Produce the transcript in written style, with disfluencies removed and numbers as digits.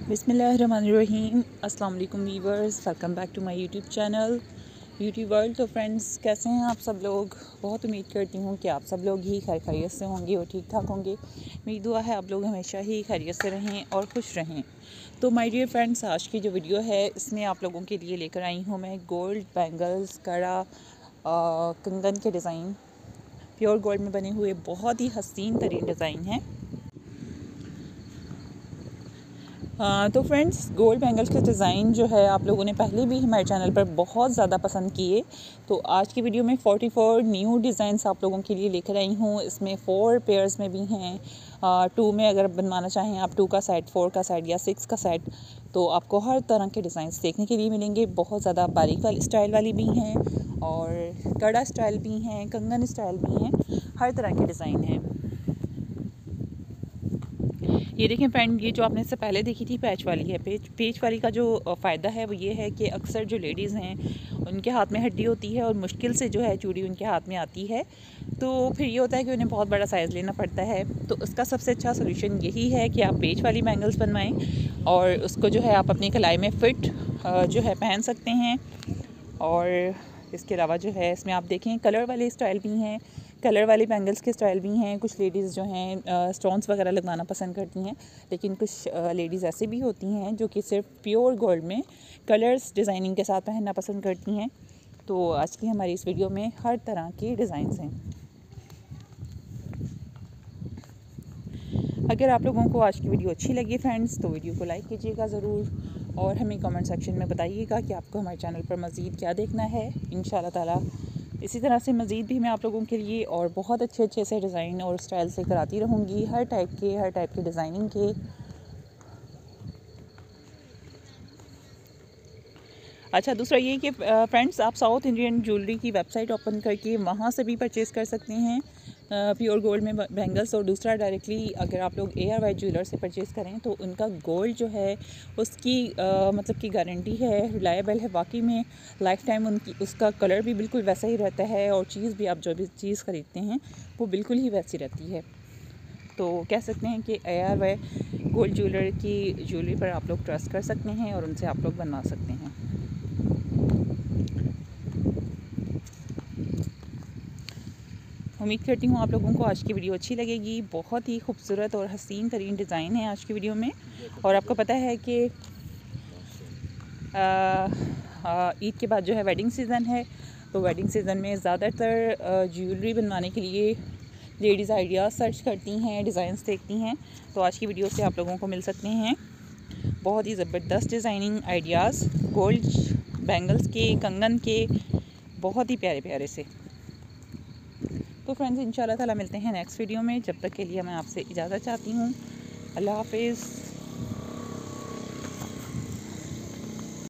बिस्मिल्लाहिर्रहमानिर्रहीम। अस्सलाम वालेकुम viewers, welcome back to my YouTube channel beauty world. तो फ्रेंड्स, कैसे हैं आप सब लोग? बहुत उम्मीद करती हूँ कि आप सब लोग ही खैरियत से होंगे और ठीक ठाक होंगे। मेरी दुआ है आप लोग हमेशा ही खैरियत से रहें और खुश रहें। तो माय डियर फ्रेंड्स, आज की जो वीडियो है इसमें आप लोगों के लिए लेकर आई हूँ मैं गोल्ड बैंगल्स, कड़ा, कंगन के डिज़ाइन, प्योर गोल्ड में बने हुए बहुत ही हसीन तरीन डिज़ाइन हैं। तो फ्रेंड्स, गोल्ड बैंगल्स के डिज़ाइन जो है आप लोगों ने पहले भी हमारे चैनल पर बहुत ज़्यादा पसंद किए। तो आज की वीडियो में 44 न्यू डिज़ाइंस आप लोगों के लिए लेकर आई हूँ। इसमें 4 पेयर्स में भी हैं, 2 में अगर बनवाना चाहें आप 2 का सेट, 4 का सेट या 6 का सेट। तो आपको हर तरह के डिज़ाइंस देखने के लिए मिलेंगे। बहुत ज़्यादा बारीक वाली स्टाइल वाली भी हैं और कड़ा स्टाइल भी हैं, कंगन स्टाइल भी हैं, हर तरह के डिज़ाइन हैं। ये देखें फ्रेंड, ये जो आपने इससे पहले देखी थी पैच वाली है। पेच वाली का जो फ़ायदा है वो ये है कि अक्सर जो लेडीज़ हैं उनके हाथ में हड्डी होती है और मुश्किल से जो है चूड़ी उनके हाथ में आती है। तो फिर ये होता है कि उन्हें बहुत बड़ा साइज़ लेना पड़ता है। तो उसका सबसे अच्छा सोल्यूशन यही है कि आप पेच वाली बैंगल्स बनवाएं और उसको जो है आप अपनी कलाई में फ़िट जो है पहन सकते हैं। और इसके अलावा जो है इसमें आप देखें कलर वाले स्टाइल भी हैं, कलर वाले बैंगल्स के स्टाइल भी हैं। कुछ लेडीज़ जो हैं स्टोन्स वगैरह लगवाना पसंद करती हैं, लेकिन कुछ लेडीज़ ऐसी भी होती हैं जो कि सिर्फ प्योर गोल्ड में कलर्स डिज़ाइनिंग के साथ पहनना पसंद करती हैं। तो आज की हमारी इस वीडियो में हर तरह के डिज़ाइंस हैं। अगर आप लोगों को आज की वीडियो अच्छी लगी फ्रेंड्स, तो वीडियो को लाइक कीजिएगा ज़रूर और हमें कमेंट सेक्शन में बताइएगा कि आपको हमारे चैनल पर मज़ीद क्या देखना है। इंशाल्लाह ताला इसी तरह से मज़ीद भी मैं आप लोगों के लिए और बहुत अच्छे से डिज़ाइन और स्टाइल से कराती रहूँगी, हर टाइप के डिज़ाइनिंग के। अच्छा, दूसरा ये कि फ्रेंड्स, आप साउथ इंडियन ज्वेलरी की वेबसाइट ओपन करके वहाँ से भी परचेज़ कर सकते हैं प्योर गोल्ड में बैंगल्स। और दूसरा, डायरेक्टली अगर आप लोग ARY ज्वेलर से परचेज़ करें तो उनका गोल्ड जो है उसकी मतलब की गारंटी है, रिलायबल है। वाकई में लाइफ टाइम उनकी उसका कलर भी बिल्कुल वैसा ही रहता है और चीज़ भी, आप जो भी चीज़ ख़रीदते हैं वो बिल्कुल ही वैसी रहती है। तो कह सकते हैं कि ARY गोल्ड ज्वेलर की ज्वेलरी पर आप लोग ट्रस्ट कर सकते हैं और उनसे आप लोग बनवा सकते हैं। उम्मीद करती हूँ आप लोगों को आज की वीडियो अच्छी लगेगी। बहुत ही खूबसूरत और हसीन तरीन डिज़ाइन है आज की वीडियो में। और आपको पता है कि ईद के बाद जो है वेडिंग सीज़न है, तो वेडिंग सीज़न में ज़्यादातर ज्वेलरी बनवाने के लिए लेडीज़ आइडियाज़ सर्च करती हैं, डिज़ाइंस देखती हैं। तो आज की वीडियो से आप लोगों को मिल सकते हैं बहुत ही ज़बरदस्त डिज़ाइनिंग आइडियाज़ गोल्ड बैंगल्स के, कंगन के, बहुत ही प्यारे प्यारे से। तो फ्रेंड्स, इंशाल्लाह ताला मिलते हैं नेक्स्ट वीडियो में। जब तक के लिए मैं आपसे इजाज़त चाहती हूँ। अल्लाह हाफ़िज़।